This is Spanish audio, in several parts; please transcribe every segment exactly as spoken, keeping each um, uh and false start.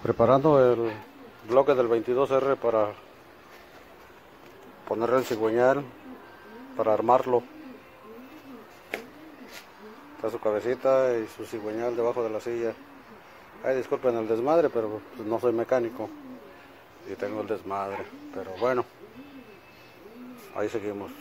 Preparando el bloque del veintidós R para ponerle el cigüeñal, para armarlo. Está su cabecita y su cigüeñal debajo de la silla. Ay, disculpen el desmadre, pero pues no soy mecánico y tengo el desmadre, pero bueno, ahí seguimos.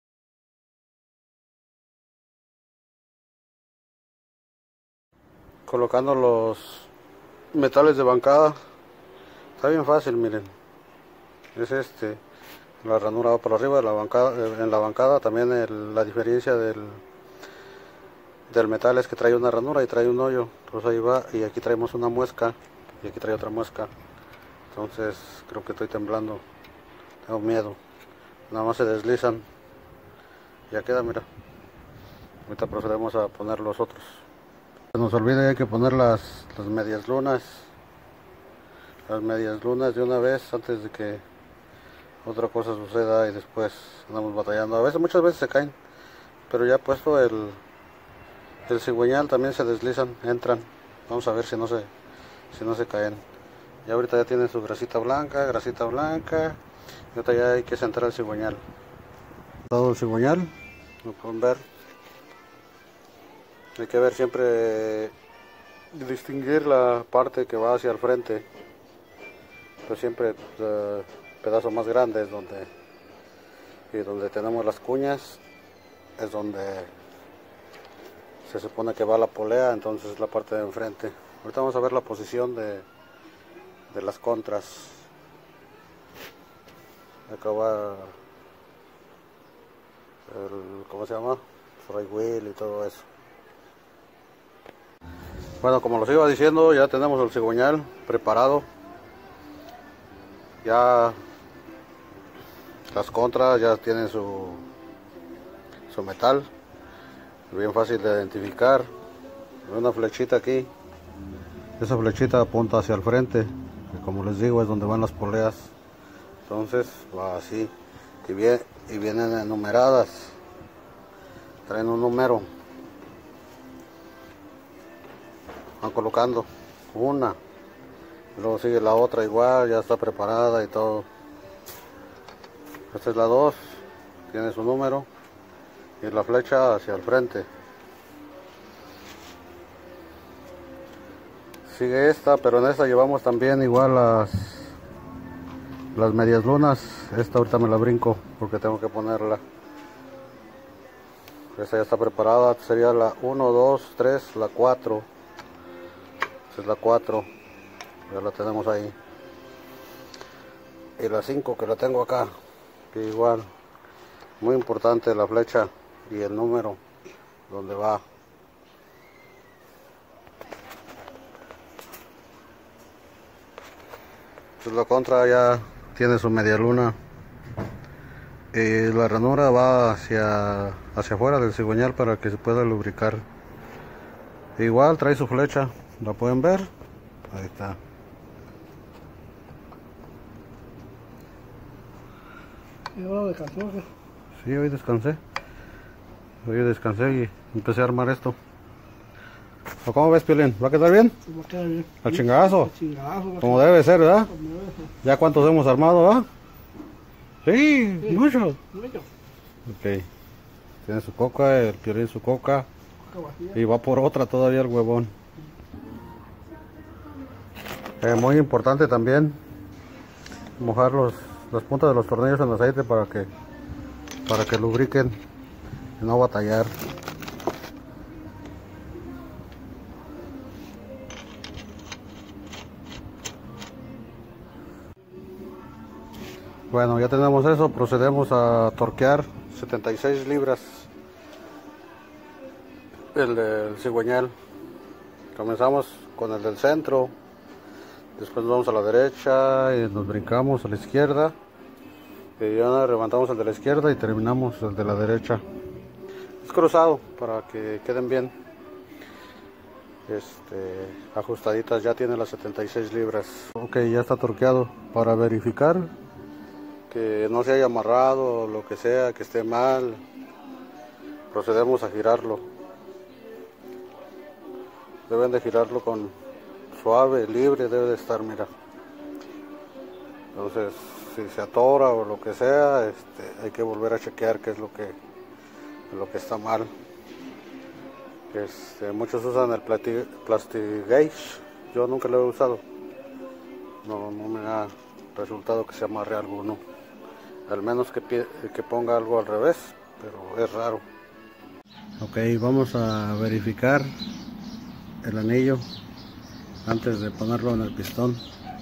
Colocando los metales de bancada. Está bien fácil, miren. Es este, la ranura va por arriba de la bancada, en la bancada también el, la diferencia del, del metal es que trae una ranura y trae un hoyo. Entonces ahí va, y aquí traemos una muesca y aquí trae otra muesca. Entonces creo que estoy temblando, tengo miedo. Nada más se deslizan. Ya queda, mira. Ahorita procedemos a poner los otros. Se nos olvida, hay que poner las, las medias lunas. Las medias lunas de una vez antes de que otra cosa suceda y después andamos batallando. A veces, muchas veces se caen, pero ya puesto el, el cigüeñal también se deslizan, entran. Vamos a ver si no se, si no se caen. Ya ahorita ya tienen su grasita blanca, grasita blanca. Y ahorita ya hay que centrar el cigüeñal. Todo el cigüeñal, lo pueden ver. Hay que ver siempre, distinguir la parte que va hacia el frente. Pues siempre uh, pedazos más grandes donde, y donde tenemos las cuñas es donde se supone que va la polea, entonces es la parte de enfrente. Ahorita vamos a ver la posición de, de las contras. Acá va el, ¿cómo se llama? Fry wheel y todo eso. Bueno, como los iba diciendo, ya tenemos el cigüeñal preparado. Ya las contras ya tienen su, su metal, bien fácil de identificar. Una flechita aquí, esa flechita apunta hacia el frente, que como les digo es donde van las poleas. Entonces va así y, bien, y vienen enumeradas, traen un número, van colocando una. Luego sigue la otra igual, ya está preparada y todo. Esta es la dos, tiene su número y la flecha hacia el frente. Sigue esta, pero en esta llevamos también igual las, las medias lunas. Esta ahorita me la brinco porque tengo que ponerla. Esta ya está preparada, sería la uno, dos, tres, la cuatro. Esta es la cuatro. Ya la tenemos ahí. Y la cinco que la tengo acá, que igual, muy importante la flecha y el número donde va. Pues la contra ya tiene su media luna y la ranura va hacia, hacia afuera del cigüeñal para que se pueda lubricar. Igual trae su flecha, la pueden ver, ahí está. ¿Y ahora descansó? Sí, hoy descansé. Hoy descansé y empecé a armar esto. ¿O cómo ves, Piolín? ¿Va a quedar bien? Sí, va a quedar bien. Al chingadazo. Al chingadazo. Como debe ser, ¿verdad? Como debe ser. ¿Ya cuántos hemos armado, va? Sí, Sí, muchos. mucho. Ok. Tiene su coca, el Piolín su coca. Coca vacía. Y va por otra todavía el huevón. Eh, muy importante también mojar los las puntas de los tornillos en aceite para que para que lubriquen y no batallar. Bueno, ya tenemos eso, procedemos a torquear setenta y seis libras el del cigüeñal. Comenzamos con el del centro, después nos vamos a la derecha y nos brincamos a la izquierda. Y ya levantamos el de la izquierda y terminamos el de la derecha. Es cruzado para que queden bien este, ajustaditas. Ya tiene las setenta y seis libras. Ok, ya está torqueado. Para verificar que no se haya amarrado o lo que sea, que esté mal, procedemos a girarlo. Deben de girarlo con suave, libre debe de estar, mira. Entonces, si se atora o lo que sea, este, hay que volver a chequear qué es lo que, lo que está mal. Este, muchos usan el Plastigage, yo nunca lo he usado. No, no me ha resultado que se amarre algo, no. Al menos que, que ponga algo al revés, pero es raro. Ok, vamos a verificar el anillo antes de ponerlo en el pistón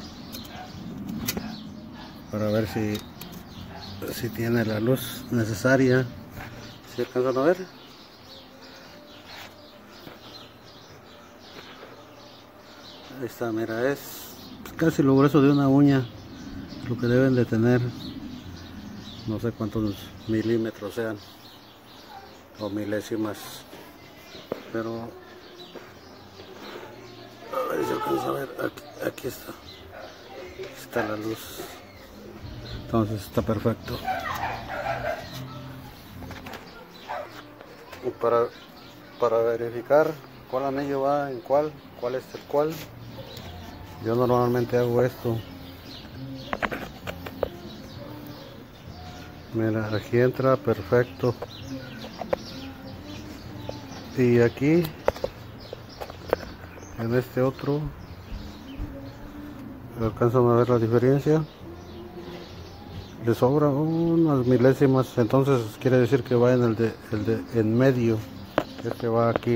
para ver si, si tiene la luz necesaria. ¿Sí alcanzan a ver? Ahí está, mira, es casi lo grueso de una uña lo que deben de tener. No sé cuántos milímetros sean o milésimas, pero a ver si alcanza a ver. Aquí, aquí está, aquí está la luz, entonces está perfecto. Y para, para verificar cuál anillo va en cuál, cuál es el cuál, yo normalmente hago esto. Mira, aquí entra perfecto. Y aquí, en este otro, alcanzan a ver la diferencia. Le sobra unas milésimas, entonces quiere decir que va en el de, el de en medio. Este va aquí.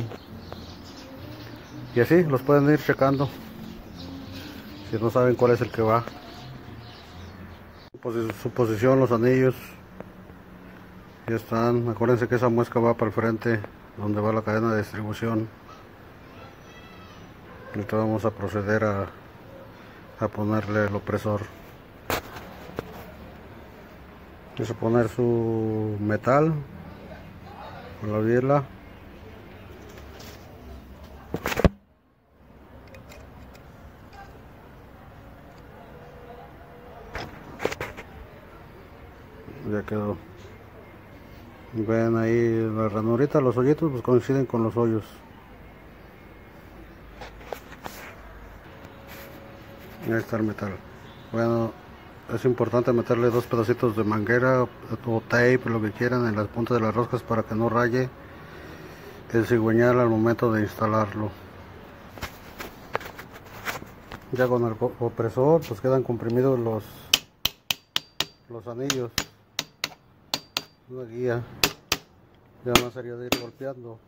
Y así los pueden ir checando si no saben cuál es el que va. Su posición, los anillos ya están. Acuérdense que esa muesca va para el frente, donde va la cadena de distribución. Ahorita vamos a proceder a, a ponerle el opresor. Vamos a poner su metal con la biela. Ya quedó. Ven ahí la ranurita, los hoyitos pues coinciden con los hoyos. Ahí está el metal. Bueno, es importante meterle dos pedacitos de manguera o tape, lo que quieran, en las puntas de las roscas para que no raye el cigüeñal al momento de instalarlo. Ya con el opresor pues quedan comprimidos los, los anillos. Una guía. Ya más sería de ir golpeando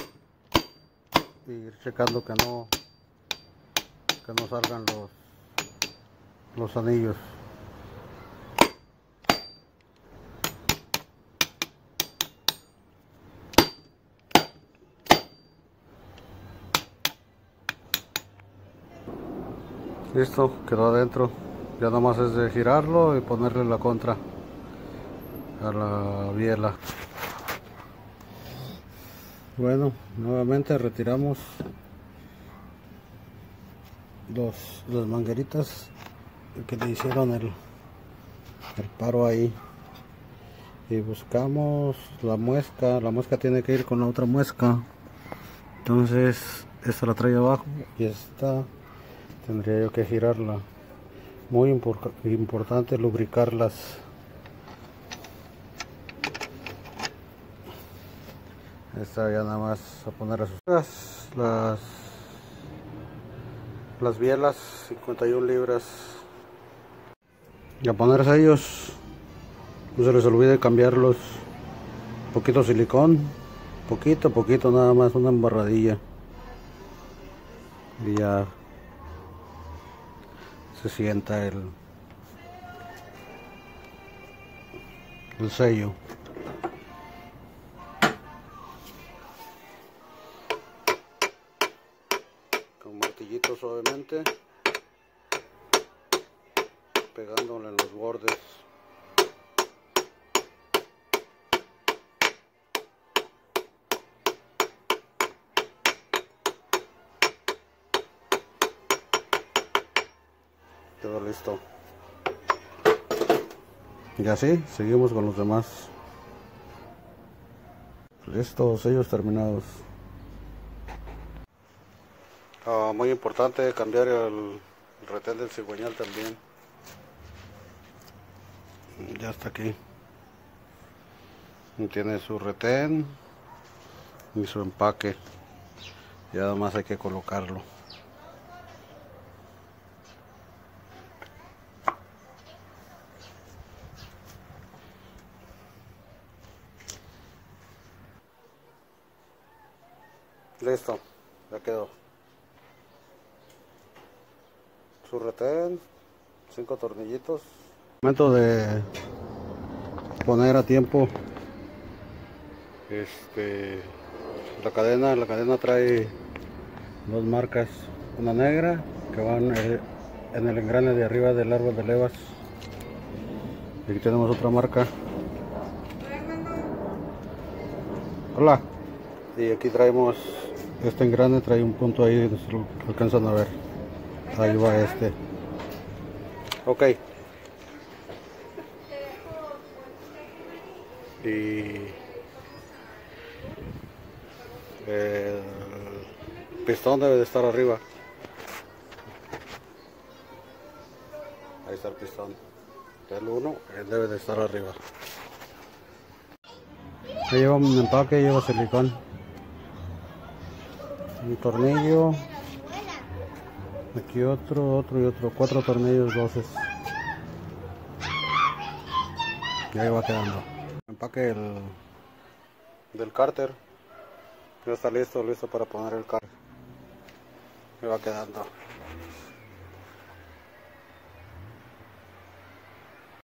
y ir checando que no que no salgan los los anillos. Listo, quedó adentro. Ya nada más es de girarlo y ponerle la contra a la biela. Bueno, nuevamente retiramos los, las mangueritas que le hicieron el, el paro ahí, y buscamos la muesca. La muesca tiene que ir con la otra muesca, entonces esta la trae abajo y esta tendría yo que girarla. Muy impor importante lubricarlas. Esta ya nada más a poner a sus las, las las bielas cincuenta y una libras, y a poner sellos. No se les olvide cambiarlos. Poquito silicón, poquito poquito nada más, una embarradilla, y ya se sienta el el sello. Con martillito suavemente, pegándole en los bordes. Quedó listo. Y así seguimos con los demás. Listo, sellos terminados. Uh, muy importante cambiar el, el retén del cigüeñal también. Ya está aquí. Tiene su retén y su empaque. Ya nada más hay que colocarlo. Listo, ya quedó. Su retén, cinco tornillitos. Momento de poner a tiempo este la cadena. La cadena trae dos marcas, una negra que van en el engrane de arriba del árbol de levas, y aquí tenemos otra marca. Hola. Y aquí traemos este engrane, trae un punto ahí, si lo alcanzan a ver, ahí va este. Ok. Y el pistón debe de estar arriba. Ahí está el pistón. El uno debe de estar arriba. Ahí lleva un empaque, lleva silicón. Un tornillo. Aquí otro, otro y otro. Cuatro tornillos, doces. Y ahí va quedando. El empaque del, del cárter. Ya está listo, listo para poner el cárter. Ahí va quedando.